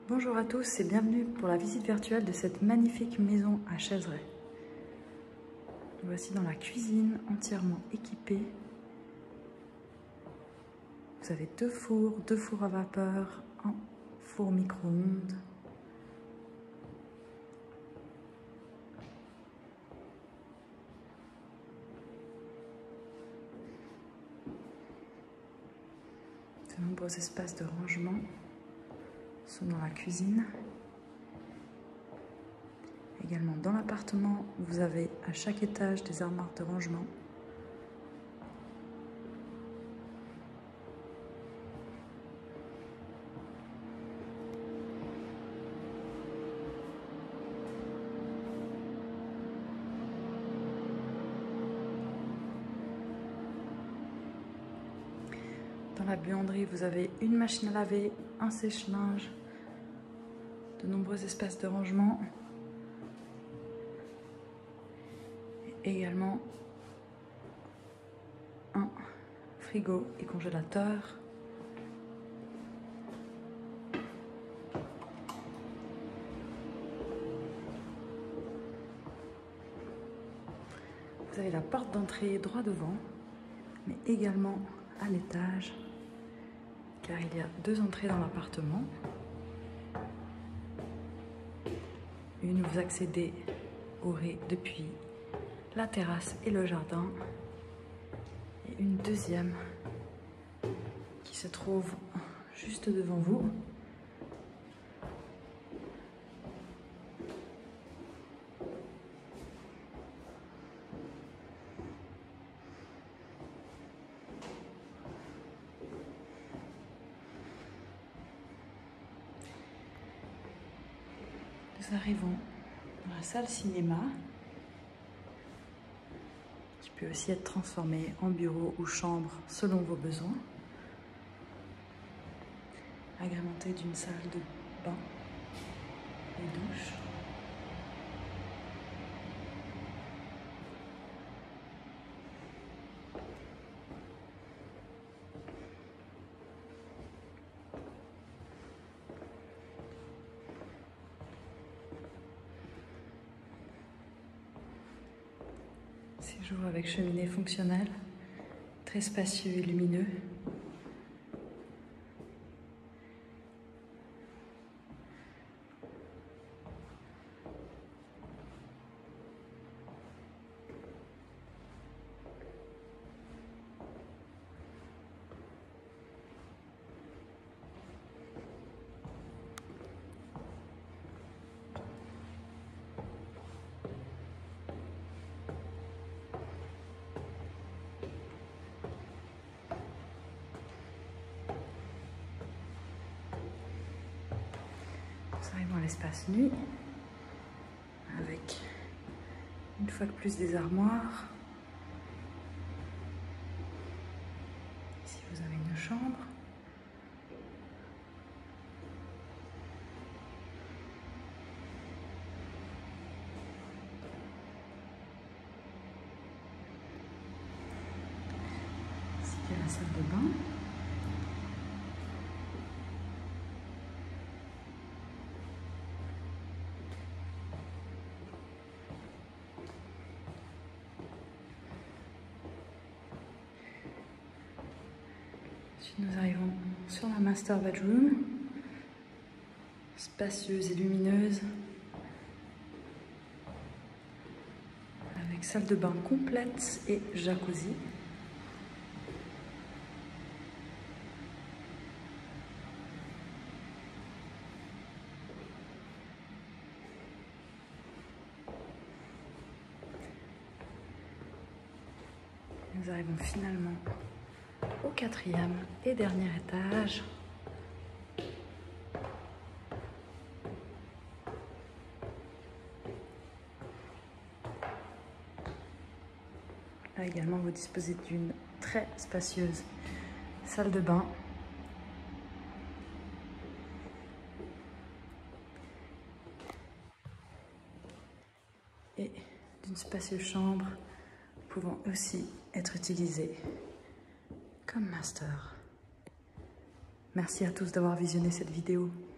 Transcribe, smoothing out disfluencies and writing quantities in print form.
Bonjour à tous et bienvenue pour la visite virtuelle de cette magnifique maison à Chaiseray. Nous voici dans la cuisine entièrement équipée. Vous avez deux fours à vapeur, un four micro-ondes. De nombreux espaces de rangement sont dans la cuisine. Également dans l'appartement, vous avez à chaque étage des armoires de rangement. Dans la buanderie, vous avez une machine à laver, un sèche-linge, de nombreux espaces de rangement. Et également un frigo et congélateur. Vous avez la porte d'entrée droit devant, mais également à l'étage, car il y a deux entrées dans l'appartement. Une, vous accédez au rez depuis la terrasse et le jardin, et une deuxième qui se trouve juste devant vous. Nous arrivons dans la salle cinéma, qui peut aussi être transformée en bureau ou chambre selon vos besoins, agrémentée d'une salle de bain et douche. Séjour avec cheminée fonctionnelle, très spacieux et lumineux. Nous arrivons à l'espace nuit, avec une fois de plus des armoires. Ici vous avez une chambre. Ici il y a la salle de bain. Nous arrivons sur la master bedroom, spacieuse et lumineuse, avec salle de bain complète et jacuzzi. Nous arrivons finalement au quatrième et dernier étage. Là également, vous disposez d'une très spacieuse salle de bain. Et d'une spacieuse chambre pouvant aussi être utilisée comme master. Merci à tous d'avoir visionné cette vidéo.